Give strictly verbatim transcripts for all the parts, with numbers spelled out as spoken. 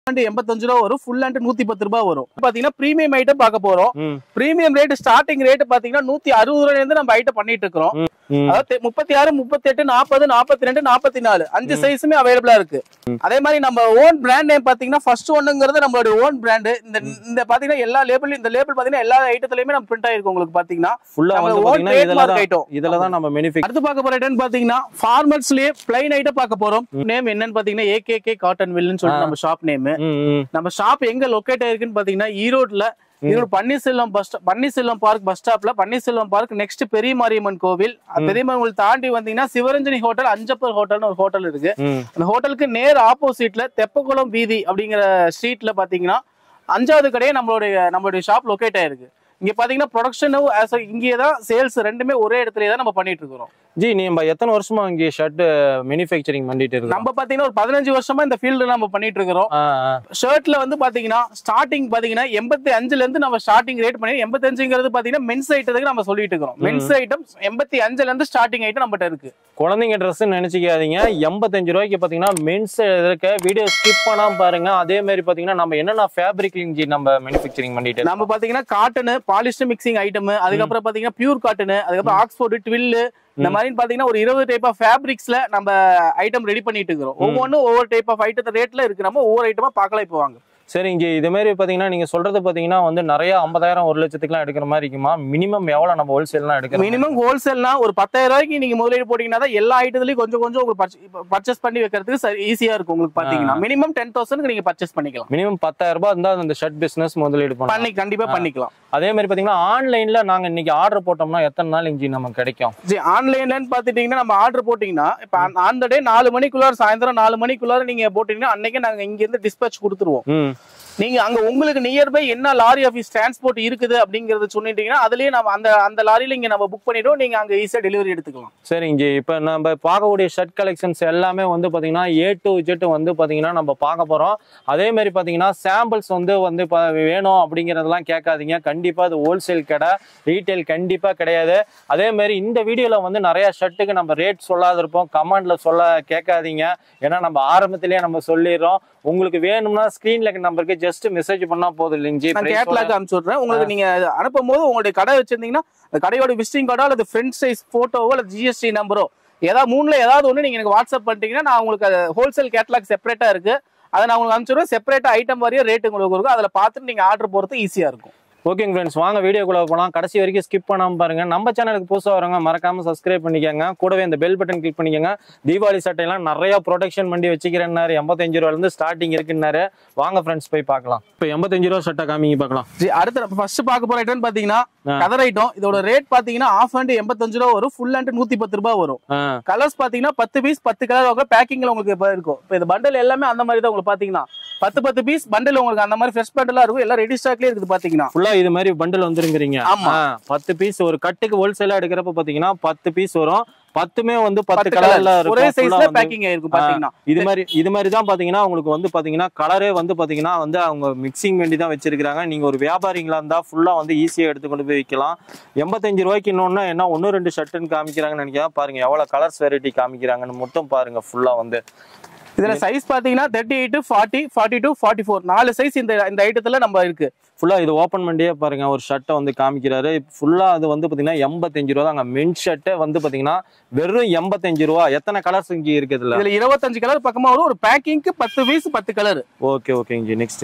எண்பத்தஞ்சு ரூபாய் வரும். ஃபுல் ஹேண்ட் நூத்தி பத்து ரூபாய் வரும். பாத்தீங்கன்னா பிரீமியம் ஐட்டம் பார்க்க போறோம். பிரீமியம் ரேட் ஸ்டார்டிங் ரேட் பாத்தீங்கன்னா நூத்தி அறுபது ரூபாயில இருந்து நம்ம ஐட்டம் பண்ணிட்டு இருக்கோம். அதாவது முப்பத்தி ஆறு முப்பத்தி எட்டு நாற்பது நாற்பத்தி ரெண்டு நாற்பத்தி நாலு அஞ்சு சைஸுமே அவைலபிளா இருக்கு. அதே மாதிரி நம்ம ஓன் பிராண்ட் நேம் பாத்தீங்கன்னா ஃபர்ஸ்ட் ஒன்னுங்கிறது நம்மளோட ஓன் பிராண்ட். இந்த இந்த பாத்தீங்கன்னா எல்லா லேபிள் இந்த லேபிள் பாத்தீங்கன்னா எல்லா ஐட்டத்துலயுமே நம்ம பிரிண்ட் ஆயிருக்கு. உங்களுக்கு பாத்தீங்கன்னா ஃபுல்லா வந்து பாத்தீங்கன்னா இதெல்லாம் ஐட்டம் இதெல்லாம் தான் நம்ம மேனுஃபேக்சர். அடுத்து பார்க்க போற ஐட்டம் பாத்தீங்கன்னா ஃபார்மல்ஸ்லயே ப்ளைன் ஐட்டம் பார்க்க போறோம். நேம் என்னன்னு பாத்தீங்கன்னா A K K காட்டன் மில்னு சொல்லிட்டு நம்ம ஷாப் நேம். நம்ம ஷாப் எங்க லொகேட் ஆயிருக்குன்னு பாத்தீங்கன்னா ஈரோட்ல Erode Panneerselvam bus Panneerselvam park bus ஸ்டாப்ல பன்னீர்செல்வம் பார்க் நெக்ஸ்ட் பெரிய மாரியம்மன் கோவில். பெரியம்மன் கோவில் தாண்டி வந்தீங்கன்னா சிவரஞ்சனி ஹோட்டல் அஞ்சப்பர் ஹோட்டல்னு ஒரு ஹோட்டல் இருக்கு. அந்த ஹோட்டலுக்கு நேர் ஆப்போசிட்ல தெப்பக்குளம் வீதி அப்படிங்கிற ஸ்ட்ரீட்ல பாத்தீங்கன்னா அஞ்சாவது கடையே நம்மளுடைய நம்மளுடைய ஷாப் லொகேட் ஆயிருக்கு. இங்க பாத்தீங்கன்னா ப்ரொடக்ஷனும் இங்கேதான் சேல்ஸ் ரெண்டுமே ஒரே இடத்துல தான் நம்ம பண்ணிட்டு இருக்கிறோம். ஜி நீங்க எத்தனை வருஷமா இங்க ஷர்ட் மேனுஃபேக்சரிங் பண்ணிட்டு இருக்கோம்? நம்ம பாத்தீங்கன்னா ஒரு பதினஞ்சு வருஷமா இந்த ஃபீல்டு நம்ம பண்ணிட்டு இருக்கிறோம். ஷர்ட்ல வந்து பாத்தீங்கன்னா ஸ்டார்டிங் பாத்தீங்கன்னா எண்பத்தி அஞ்சுல இருந்து நம்ம ஸ்டார்டிங் ரேட் பண்ணி எண்பத்தி அஞ்சுங்கிறது பாத்தீங்கன்னா மென்ஸ் ஐட்டத்துக்கு நம்ம சொல்லிட்டு இருக்கோம். மென்ஸ் ஐட்டம் எண்பத்தி அஞ்சுல இருந்து ஸ்டார்டிங் ஐட்டம் நம்மகிட்ட இருக்கு. குழந்தைங்க ட்ரெஸ் நினைச்சுக்காதீங்க. எண்பத்தஞ்சு ரூபாய்க்கு பாத்தீங்கன்னா மென்ஸ் இருக்க வீடியோ ஸ்கிப் பண்ணாம பாருங்க. அதே மாதிரி பாத்தீங்கன்னா நம்ம என்னென்ன ஃபேப்ரிக் நம்ம மேனுஃபேக்சரிங் பண்ணிட்டு நம்ம பாத்தீங்கன்னா காட்டன் பாலிஸ்டர் மிக்சிங் ஐட்டம், அதுக்கப்புறம் பாத்தீங்கன்னா பியூர் காட்டன், அதுக்கப்புறம் ஆக்ஸ்போர்ட் ட்வில் இந்த மாதிரி பாத்தீங்கன்னா ஒரு இருபது டைப் ஆஃப் ஃபேப்ரிக்ஸ்ல நம்ம ஐட்டம் ரெடி பண்ணிட்டு இருக்கிறோம். ஒவ்வொன்றும் ஒவ்வொரு டைப் ஆஃப் ஐட்டத்தை ரேட்ல இருக்கு. நம்ம ஒவ்வொரு ஐட்டமா பார்க்கலாம். இப்போ வாங்க. சரி, இங்க இதே மாதிரி பாத்தீங்கன்னா நீங்க சொல்றது பாத்தீங்கன்னா வந்து நிறைய ஐம்பதாயிரம் ஒரு லட்சத்துக்குலாம் எடுக்கிற மாதிரி இருக்குமா? மினிமம் எவ்வளவு நம்ம ஹோல்சேல்லாம் எடுக்கிறோம்? மினிமம் ஹோல்சேல்னா ஒரு பத்தாயிரம் ரூபாய்க்கு நீங்க முதலீடு போட்டீங்கன்னா தான் எல்லா ஐட்டத்துலயும் கொஞ்சம் கொஞ்சம் உங்களுக்கு பர்ச்சேஸ் பண்ணி வைக்கிறதுக்கு ஈஸியா இருக்கும். உங்களுக்கு பாத்தீங்கன்னா மினிமம் டென் தௌசண்ட் நீங்க பர்ச்சேஸ் பண்ணிக்கலாம். மினிமம் பத்தாயிரம் ரூபாய் இருந்தா அந்த ஷர்ட் பிசினஸ் முதலீடு பண்ணி கண்டிப்பா பண்ணிக்கலாம். அதே மாதிரி பாத்தீங்கன்னா ஆன்லைன்ல நாங்க இன்னைக்கு ஆர்டர் போட்டோம்னா எத்தனை நாள் இஞ்சி நமக்கு கிடைக்கும்? ஆன்லைன்லன்னு பாத்துட்டீங்கன்னா நம்ம ஆர்டர் போட்டீங்கன்னா இப்ப அந்த டே நாலு மணிக்குள்ளார சாயந்தரம் நாலு மணிக்குள்ளார நீங்க போட்டீங்கன்னா அன்னைக்கு நாங்க இங்க இருந்து டிஸ்பேச் கொடுத்துருவோம். நீங்க அங்க உங்களுக்கு நியர்பை என்ன லாரி ஆஃபீஸ் டிரான்ஸ்போர்ட் இருக்குது அப்படிங்கறத சொன்னீங்கன்னா அதுலயே நம்ம அந்த அந்த லாரியில இங்க நம்ம புக் பண்ணிடுவோம். நீங்க அங்க ஈஸியா டெலிவரி எடுத்துக்கலாம். சரிங்க. இப்ப நம்ம பார்க்கக்கூடிய ஷர்ட் கலெக்ஷன்ஸ் எல்லாமே வந்து பாத்தீங்கன்னா ஏ டு ஜெட் வந்து பாத்தீங்கன்னா நம்ம பார்க்க போறோம். அதே மாதிரி பாத்தீங்கன்னா சாம்பிள்ஸ் வந்து வந்து வேணும் அப்படிங்கறதெல்லாம் கேட்காதீங்க. கண்டிப்பா அது ஹோல்சேல் கடை, ரீட்டைல் கண்டிப்பா கிடையாது. அதே மாதிரி இந்த வீடியோல வந்து நிறைய ஷர்ட்டுக்கு நம்ம ரேட் சொல்லாத இருப்போம். கமெண்ட்ல சொல்ல கேட்காதீங்க. ஏன்னா நம்ம ஆரம்பத்திலேயே நம்ம சொல்லிடுறோம். உங்களுக்கு வேணும்னா ஸ்கிரீன்ல நம்பருக்கு ஜஸ்ட் மெசேஜ் பண்ணா போதும். இல்லைங்க, நான் கேட்லாக் அனுப்பிச்சு விடுறேன். உங்களுக்கு நீங்க அனுப்பும் போது உங்களுடைய கடை வச்சிருந்தீங்கன்னா அந்த கடையோட விசிட்டிங் கார்டோ அல்லது ஃப்ரண்ட் சைஸ் போட்டோவோ அல்லது ஜிஎஸ்டி நம்பரோ ஏதாவது மூணுல ஏதாவது ஒன்று நீங்க எனக்கு வாட்ஸ்அப் பண்ணிட்டீங்கன்னா நான் உங்களுக்கு ஹோல்சேல் கேட்லாக் செப்பரேட்டா இருக்கு. அதை நான் உங்களுக்கு அனுப்பிச்சுடுவேன். செப்பரேட்டா ஐட்டம் வாரியா ரேட் உங்களுக்கு இருக்கும். அதில் பார்த்துட்டு நீங்க ஆர்டர் போறது ஈஸியா இருக்கும். ஓகேங்க ஃப்ரெண்ட்ஸ், வாங்க வீடியோக்குள்ள போகலாம். கடைசி வரைக்கும் ஸ்கிப் பண்ணாம பாருங்க. நம்ம சேனலுக்கு புதுசாக வரவங்க மறக்காம சப்ஸ்கிரைப் பண்ணிக்கோங்க. கூடவே இந்த பெல் பட்டன் கிளிக் பண்ணிக்கோங்க. தீபாவளி சட்டையெல்லாம் நிறைய ப்ரொடெக்ஷன் பண்ணி வச்சுக்கிறேன்னாரு. எண்பத்தஞ்சு ரூபாயில இருந்து ஸ்டார்டிங் இருக்குன்னாரு. வாங்க ஃப்ரெண்ட்ஸ் போய் பார்க்கலாம். இப்போ எண்பத்தஞ்சு ரூபா சட்டை காமிங்க பார்க்கலாம். அடுத்து ஃபர்ஸ்ட் பார்க்க போற ஐட்டம் பாத்தீங்கன்னா கதர் ஐட்டம். இதோட ரேட் பாத்தீங்கன்னா ஆஃப் ஹேண்ட் எண்பத்தஞ்சு ரூபா வரும். ஃபுல் ஹேண்ட் நூத்தி பத்து ரூபாய் வரும். கலர்ஸ் பாத்தீங்கன்னா பத்து பீஸ் பத்து கலர் பேக்கிங்ல உங்களுக்கு இருக்கும். இப்போ இந்த பண்டல் எல்லாமே அந்த மாதிரி தான். உங்களுக்கு பாத்தீங்கன்னா பத்து பத்து பீஸ் பண்டல் உங்களுக்கு அந்த மாதிரி ஃப்ரெஷ் பண்டலா இருக்கும். எல்லாம் ரெடி ஸ்டாக்லயே இருக்குது. பாத்தீங்கன்னா ஃபுல்லா இது மாதிரி பண்டல் வந்துருங்கறீங்க. ஆமா, பத்து பீஸ் ஒரு கட்டுக்கு ஹோல்சேலா எடுக்கிறப்ப பாத்தீங்கன்னா பத்து பீஸ் வரும். பத்துமே வந்து பத்து கலர்ல இருக்கும். ஒரே சைஸ்ல பேக்கிங் ஆயிருக்கும். பாத்தீங்கன்னா இது மாதிரி இது மாதிரி தான் பாத்தீங்கன்னா உங்களுக்கு வந்து பாத்தீங்கன்னா கலரே வந்து பாத்தீங்கன்னா வந்து அவங்க மிக்சிங் வேண்டி தான் வச்சிருக்காங்க. நீங்க ஒரு வியாபாரிகளா இருந்தா ஃபுல்லா வந்து ஈஸியா எடுத்து கொண்டு போய் விற்கலாம். எண்பத்தஞ்சு ரூபாய்க்கு இன்னொன்னு என்ன ஒன்னு ரெண்டு ஷர்ட்னு காமிக்கிறாங்கன்னு நினைக்கிறேன். பாருங்க எவ்வளவு கலர்ஸ் வெரைட்டி காமிக்கிறாங்கன்னு மட்டும் பாருங்க. ஃபுல்லா வந்து இதுல சைஸ் பாத்தீங்கன்னா thirty eight forty forty two forty four நாலு சைஸ் இந்த இந்த ஐட்டத்துல நம்ம இருக்கு. ஃபுல்லா இது ஓப்பன் பண்ணியே பாருங்க. ஒரு ஷர்ட்டை வந்து காமிக்கிறாரு. ஃபுல்லா அது வந்து பாத்தீங்கன்னா எண்பத்தஞ்சு ரூபா தாங்க. மென் ஷர்ட்டை வந்து பாத்தீங்கன்னா வெறும் எண்பத்தஞ்சு ரூபா. எத்தனை கலர்ஸ் இங்க இருக்கு இதுல? இதுல இருபத்தஞ்சு கலர் பக்கமா வரும். ஒரு பேக்கிங்க்கு பத்து பீஸ் பத்து கலர். ஓகே ஓகேங்க. நெக்ஸ்ட்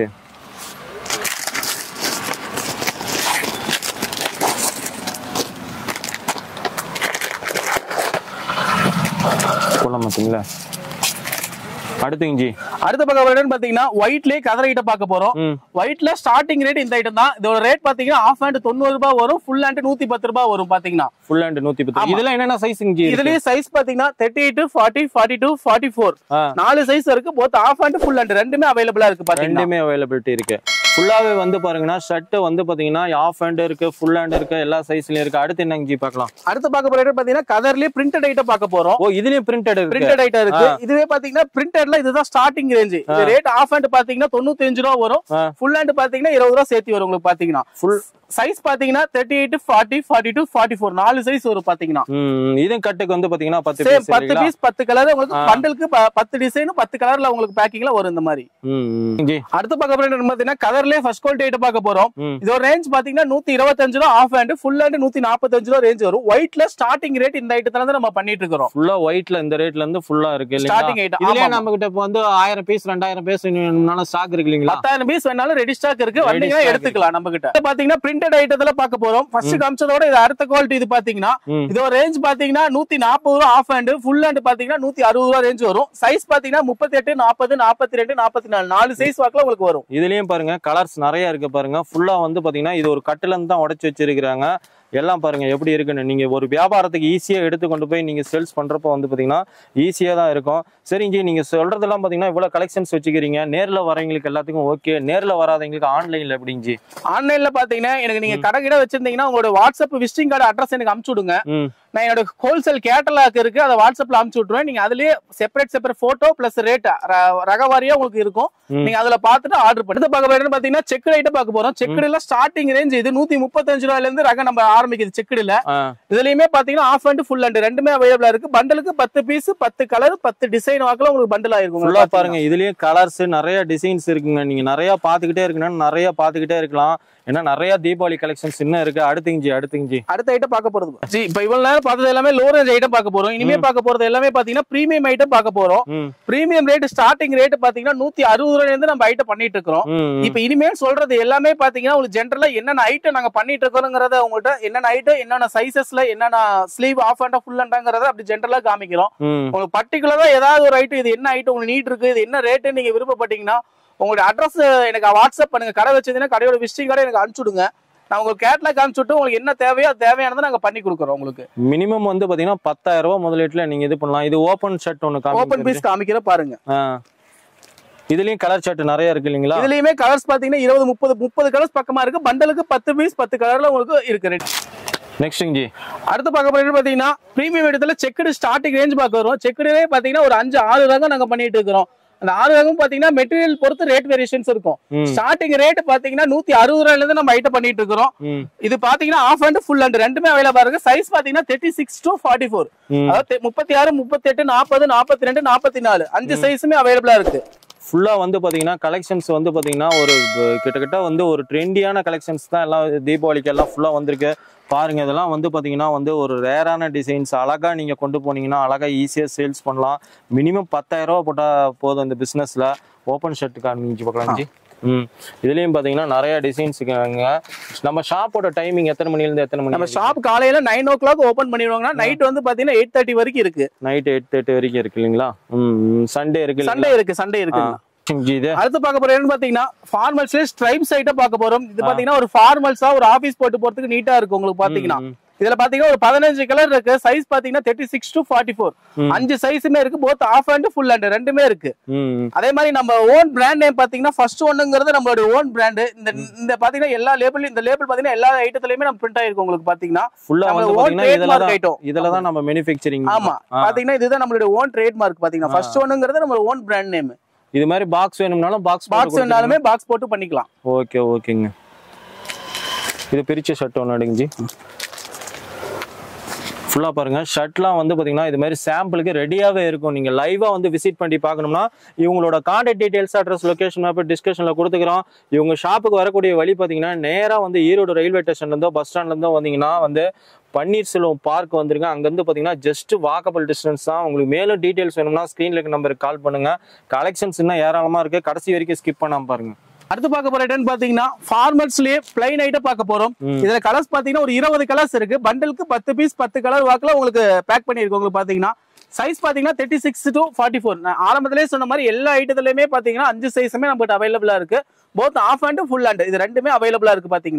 சொல்ல மாட்டீங்களா? அடுத்து இஞ்சி அடுத்த பக்கம் பாத்தீங்கன்னா ஒயிட்லயே கதர் ஐட்டம் பார்க்க போறோம். ஒயிட்ல ஸ்டார்டிங் ரேட் இந்த ஐட்டம் தான். இதோட ரேட் பாத்தீங்கன்னா ஆஃப் ஹேண்ட் தொண்ணூறு ரூபாய் வரும். ஃபுல் ஹேண்ட் நூத்தி பத்து ரூபாய் வரும். பாத்தீங்கன்னா ஃபுல் ஹேண்ட் நூத்தி பத்து. இதெல்லாம் என்னென்ன சைஸ் இஞ்சி? இதுலயே சைஸ் பாத்தீங்கன்னா thirty eight forty forty two forty four நாலு சைஸ் இருக்கு. Both half hand full hand ரெண்டுமே அவைலபிளா இருக்கு. பாத்தீங்கன்னா ரெண்டுமே அவைலபிலிட்டி இருக்கு. ஃபுல்லாவே வந்து பாருங்கன்னா ஷர்ட் வந்து பாத்தீங்கன்னா ஆஃப் ஹேண்ட் இருக்கு, ஃபுல் ஹேண்ட் இருக்கு, எல்லா சைஸ்லயும் இருக்கு. அடுத்து என்னங்க ஜி பார்க்கலாம்? அடுத்து பார்க்க போற ஐட்டம் பாத்தீங்கன்னா கதர்லயே பிரிண்டட் ஐட்டம் பார்க்க போறோம். ஓ இதுலயும் பிரிண்டட் இருக்கு. பிரிண்டட் ஐட்டம் இருக்கு. இதுவே பாத்தீங்கன்னா பிரிண்டட்ல இதுதான் ஸ்டார்டிங் ரேஞ்ச். இது ரேட் ஆஃப் ஹேண்ட் பாத்தீங்கன்னா தொண்ணூத்தி அஞ்சு ரூபா வரும். ஃபுல் ஹேண்ட் பாத்தீங்கன்னா இருபது ரூபா சேர்த்து வரும் உங்களுக்கு பாத்தீங்கன்னா. ஃபுல் சைஸ் பாத்தீங்கன்னா முப்பத்தி எட்டு, நாற்பது, நாற்பத்தி ரெண்டு, நாற்பத்தி நான்கு நாலு சைஸ் வரும் பாத்தீங்கன்னா. இது கட்டுக்கு வந்து பாத்தீங்கன்னா பத்து பீஸ் பத்து பீஸ் பத்து கலர் உங்களுக்கு பண்டலுக்கு பத்து டிசைன் பத்து கலர்ல உங்களுக்கு பேக்கிங்ல வரும் இந்த மாதிரி. அடுத்து பார்க்க போறது பாத்தீங்கன்னா கலர்லயே ஃபர்ஸ்ட் குவாலிட்டி ஐட்டம் பார்க்க போறோம். இதோட ரேஞ்ச் பாத்தீங்கன்னா நூத்தி இருபத்தி அஞ்சு ரூபா ஆஃப் ஹேண்ட், ஃபுல் ஹேண்ட் நூத்தி நாற்பத்தி அஞ்சு ரூபா ரேஞ்ச் வரும். ஒயிட்ல ஸ்டார்டிங் ரேட் இந்த ஐட்டத்துல இருந்து நம்ம பண்ணிட்டு இருக்கோம். ஃபுல்லா ஒயிட்ல இந்த ரேட்ல இருந்து ஃபுல்லா இருக்கு ஸ்டார்டிங் ஐட்டம். இதுலயே நம்ம கிட்ட வந்து ஆயிரம் பீஸ் ரெண்டாயிரம் பீஸ் வேணும்னாலும் ஸ்டாக் இருக்கு இல்லீங்களா? பத்தாயிரம் பீஸ் வேணாலும் ரெடி ஸ்டாக் இருக்கு, வந்தீங்கன்னா எடுத்துக்கலாம் நம்ம கிட்ட. பாத்தீங்கன்னா பிரிண்டட் ஐட்டத்துல பார்க்க போறோம். ஃபர்ஸ்ட் காமிச்சதோட இது அடுத்த குவாலிட்டி. இது பாத்தீங்கன்னா இதோட ரேஞ்ச் பாத்தீங்கன்னா நூத்தி நாற்பது ரூபா ஆஃப் ஹேண்ட், ஃபுல் ஹேண்ட் பாத்தீங்கன்னா நூத்தி அறுபது ரூபா ரேஞ்ச் வரும். சைஸ் பாத்தீங்கன்னா முப்பத்தி எட்டு, நாற்பது, நாற்பத்தி ரெண்டு, நாற்பத்தி நாலு நாலு சைஸ் வாக்குல உங்களுக்கு வரும். இதுலயும் பாருங்க கலர்ஸ் நிறைய இருக்கு பாருங்க. ஃபுல்லா வந்து பாத்தீங்கன்னா இது ஒரு கட்டுல இருந்து தான் உடைச்சு வச்சிருக்காங்க. எல்லாம் பாருங்க எப்படி இருக்குன்னு. நீங்க ஒரு வியாபாரத்துக்கு ஈஸியா எடுத்து கொண்டு போய் நீங்க சேல்ஸ் பண்றப்ப வந்து பாத்தீங்கன்னா ஈஸியா தான் இருக்கும். சரிங்க, நீங்க சொல்றதெல்லாம் பாத்தீங்கன்னா இவ்வளவு கலெக்ஷன்ஸ் வச்சுக்கிறீங்க. நேர்ல வரவங்களுக்கு எல்லாத்துக்கும் ஓகே, நேர்ல வராதவங்களுக்கு ஆன்லைன்ல எப்படிங்க? ஆன்லைன்ல பாத்தீங்கன்னா எனக்கு நீங்க கடை கிட்ட வச்சிருந்தீங்கன்னா உங்களோட வாட்ஸ்அப் விசிட்டிங் கார்டு அட்ரஸ் எனக்கு அனுப்பிச்சு விடுங்க. நான் என்னோட ஹோல்சேல் கேட்டலாக் இருக்கு, அதை வாட்ஸ்அப்ல அனுப்பிச்சு விட்டுருவேன். நீங்க அதுலயே separate separate photo plus rate ரகவாரியா உங்களுக்கு இருக்கும். நீங்க அதுல பாத்துட்டு ஆர்டர் பண்ணி பார்க்க போறேன்னு பாத்தீங்கன்னா செக் ஐட்டம் பார்க்க போறோம். செக்குடுல ஸ்டார்டிங் ரேஞ்ச் இது நூத்தி முப்பத்தஞ்சு ரூபாயில இருந்து ரகம் நம்ம ஆரம்பிக்குது. செக்குடுல இதுலயுமே பாத்தீங்கன்னா ஆஃப் ஹேண்ட் ஃபுல் ஹேண்ட் ரெண்டுமே அவைலபிளா இருக்கு. பண்டலுக்கு பத்து பீஸ் பத்து கலர் பத்து டிசைன் வாக்குல உங்களுக்கு பண்டல் ஆயிருக்கும். பாருங்க இதுலயே கலர்ஸ் நிறைய டிசைன்ஸ் இருக்குங்க. நீங்க நிறைய பாத்துக்கிட்டே இருக்கணும், நிறைய பாத்துக்கிட்டே இருக்கலாம். ஏன்னா நிறைய தீபாவளி கலெக்ஷன்ஸ் இன்னும் இருக்கு. அடுத்துங்க அடுத்துங்க அடுத்த ஐட்டம் பார்க்க போறது ஜி. இப்ப இவ்வளவு நேரம் பார்த்தது எல்லாமே லோ ரேஞ்ச் ஐட்டம் பார்க்க போறோம். இனிமே பார்க்க போறது எல்லாமே பாத்தீங்கன்னா பிரீமியம் ஐட்டம் பார்க்க போறோம். பிரீமியம் ரேட் ஸ்டார்டிங் ரேட் பாத்தீங்கன்னா நூத்தி அறுபது ரூபாயில இருந்து நம்ம ஐட்டம் பண்ணிட்டு இருக்கோம். இப்ப இனிமேல் சொல்றது எல்லாமே பாத்தீங்கன்னா உங்களுக்கு ஜென்ரலா என்னென்ன ஐட்டம் நாங்க பண்ணிட்டு இருக்கோங்கிறத உங்கள்கிட்ட என்னென்ன ஐட்டம் என்னென்ன சைசஸ்ல என்னென்ன ஸ்லீவ் ஆஃப் ஹேண்டா ஃபுல் ஹேண்டாங்கிறத அப்படி ஜென்ரலா காமிக்கிறோம். உங்களுக்கு பர்டிகுலரா ஏதாவது ஒரு ஐட்டம் இது என்ன ஐட்டம் உங்களுக்கு நீட் இருக்கு, இது என்ன ரேட்டு நீங்க விருப்பப்பட்டீங்கன்னா உங்களுடைய அட்ரஸ் எனக்கு வாட்ஸ்அப் பண்ணுங்க. கடை வச்சிருந்தீங்கன்னா கடையோட விசிட்டிங் கார்டை எனக்கு அனுப்பிச்சுடுங்க. நான் உங்களுக்கு கேட்லாக் காமிச்சுட்டு உங்களுக்கு என்ன தேவையோ தேவையானதை நாங்க பண்ணி கொடுக்குறோம். உங்களுக்கு மினிமம் வந்து பாத்தீங்கன்னா பத்தாயிரம் ரூபாய் முதலீட்டுல நீங்க இது பண்ணலாம். இது ஓபன் ஷர்ட் ஒன்னு ஓபன் பீஸ் காமிக்கிற பாருங்க. இதுலயும் கலர் ஷர்ட் நிறைய இருக்கு இல்லீங்களா? இதுலயுமே கலர்ஸ் பாத்தீங்கன்னா இருபது முப்பது முப்பது கலர்ஸ் பக்கமா இருக்கு. பண்டலுக்கு பத்து பீஸ் பத்து கலர்ல உங்களுக்கு இருக்கு ரேட். நெக்ஸ்ட் ஜி அடுத்து பார்க்க போறது பாத்தீங்கன்னா பிரீமியம் இடத்துல செக்குடு ஸ்டார்டிங் ரேஞ்ச் பார்க்க வரும். செக்குடுலே பாத்தீங்கன்னா ஒரு அஞ்சு ஆறு ரகம் நாங்க பண்ணிட்டு இருக்கிறோம். அந்த ஆறு ரகம் பாத்தீங்கன்னா மெட்டீரியல் பொறுத்து ரேட் வேரியேஷன்ஸ் இருக்கும். ஸ்டார்டிங் ரேட் பாத்தீங்கன்னா நூத்தி அறுபது ரூபாயில இருந்து நம்ம ஐட்டம் பண்ணிட்டு இருக்கிறோம். இது பாத்தீங்கன்னா ஆஃப் ஹேண்ட் ஃபுல் ஹேண்ட் ரெண்டுமே அவைலபிளா இருக்கு. சைஸ் பாத்தீங்கன்னா thirty six to forty four அதாவது முப்பத்தி ஆறு முப்பத்தி எட்டு நாற்பது நாற்பத்தி ரெண்டு நாற்பத்தி நாலு அஞ்சு சைஸுமே அவைலபிளா இருக்கு. ஃபுல்லா வந்து பாத்தீங்கன்னா கலெக்ஷன்ஸ் வந்து பாத்தீங்கன்னா ஒரு கிட்டத்தட்ட வந்து ஒரு ட்ரெண்டியான கலெக்ஷன்ஸ் தான் எல்லாம் தீபாவளிக்கு எல்லாம் ஃபுல்லா வந்திருக்கு. பாருங்க இதெல்லாம் வந்து பாத்தீங்கன்னா வந்து ஒரு ரேரான டிசைன்ஸ். அழகா நீங்க கொண்டு போனீங்கன்னா அழகா ஈஸியா சேல்ஸ் பண்ணலாம். மினிமம் பத்தாயிரம் ரூபாய் போட்டா போதும் இந்த பிசினஸ்ல. ஓப்பன் ஷர்ட் காமிச்சு பார்க்கலாம் ஜி. ம் இதுலயும் பாத்தீங்கன்னா நிறைய டிசைன்ஸ் இருக்காங்க. நம்ம ஷாப்போட டைமிங் எத்தனை மணில இருந்து எத்தனை மணி? நம்ம ஷாப் காலையில நைன் ஓ கிளாக் ஓபன் பண்ணிடுவாங்கன்னா நைட் வந்து பாத்தீங்கன்னா எயிட் தேர்ட்டி வரைக்கும் இருக்கு. நைட் எயிட் தேர்ட்டி வரைக்கும் இருக்கு இல்லீங்களா? ம் சண்டே இருக்கு சண்டே இருக்கு சண்டே இருக்கு. அடுத்து பார்க்க போறோம் பாத்தீங்கன்னா ஃபார்மல்ஸ்ல ஸ்ட்ரைப்ஸ் ஐட்டம் பார்க்க போறோம். இது பாத்தீங்கன்னா ஒரு ஃபார்மல்ஸா ஒரு ஆபீஸ் போட்டு போறதுக்கு நீட்டா இருக்கு உங்களுக்கு பாத்தீங்கன்னா. இதுல பாத்தீங்கன்னா ஒரு பதினஞ்சு கலர் இருக்கு. சைஸ் பாத்தீங்கன்னா thirty six to forty four அஞ்சு சைஸுமே இருக்கு. Both half hand full hand ரெண்டுமே இருக்கு. அதே மாதிரி நம்ம ஓன் பிராண்ட் நேம் பாத்தீங்கன்னா ஃபர்ஸ்ட் ஒன்னுங்கிறது நம்மளோட ஓன் பிராண்ட். இந்த இந்த பாத்தீங்கன்னா எல்லா லேபிள் இந்த லேபிள் பாத்தீங்கன்னா எல்லா ஐட்டத்துலயுமே நம்ம பிரிண்ட் ஆயிருக்கு உங்களுக்கு பாத்தீங்கன்னா. ஃபுல்லா வந்து பாத்தீங்கன்னா இதெல்லாம் ஐட்டம் இதெல்லாம் தான் நம்ம மேனுஃபேக்சரிங். ஆமா பாத்தீங்கன்னா இதுதான் நம்மளோட ஓன் ட்ரேட் மார்க் பாத்தீங்கன்னா. ஃபர்ஸ்ட் ஒன்னுங்கிறது நம்ம ஓன் பிராண்ட் நேம். இது மாதிரி பாக்ஸ் வேணும்னாலும் பாக்ஸ் பாக்ஸ் வேணாலுமே பாக்ஸ் போட்டு பண்ணிக்கலாம். ஓகே ஓகேங்க. இது பிரிச்ச ஷர்ட் ஒன்னு அடிங்க ஜி. ஃபுல்லா பாருங்க ஷர்ட்லாம் வந்து பாத்தீங்கன்னா இது மாதிரி சாம்பிளுக்கு ரெடியாவே இருக்கும். நீங்க லைவா வந்து விசிட் பண்ணி பார்க்கணும்னா இவங்களோட contact details address location map டிஸ்கிரிப்ஷன்ல கொடுத்துக்கிறோம். இவங்க ஷாப்புக்கு வரக்கூடிய வழி பாத்தீங்கன்னா நேரா வந்து ஈரோடு ரயில்வே ஸ்டேஷன்ல இருந்தோ பஸ் ஸ்டாண்ட்ல இருந்தோ வந்தீங்கன்னா வந்து பன்னீர்செல்வம் பார்க் வந்துருங்க. அங்கிருந்து பாத்தீங்கன்னா ஜஸ்ட் வாக்கபிள் டிஸ்டன்ஸ் தான். உங்களுக்கு மேலும் டீடைல்ஸ் வேணும்னா ஸ்கிரீன்ல இருக்க நம்பருக்கு கால் பண்ணுங்க. கலெக்ஷன்ஸ் இன்னும் ஏராளமா இருக்கு. கடைசி வரைக்கும் ஸ்கிப் பண்ணாம பாருங்க. அடுத்து பார்க்க போற ஐட்டம் பாத்தீங்கன்னா ஃபார்மல்ஸ்லயே பிளைன் ஐட்டம் பார்க்க போறோம். இதுல கலர்ஸ் பாத்தீங்கன்னா ஒரு இருபது கலர்ஸ் இருக்கு. பண்டலுக்கு பத்து பீஸ் பத்து கலர் வாக்குல உங்களுக்கு பேக் பண்ணிருக்கு. உங்களுக்கு பாத்தீங்கன்னா சைஸ் பாத்தீங்கன்னா thirty six to forty four நான் ஆரம்பத்திலேயே சொன்ன மாதிரி எல்லா ஐட்டத்துலயுமே பாத்தீங்கன்னா அஞ்சு சைஸுமே நம்மகிட்ட அவைலபிளா இருக்கு. Both half hand full hand இது ரெண்டுமே அவைலபிளா இருக்கு. பாத்தீங்கன்னா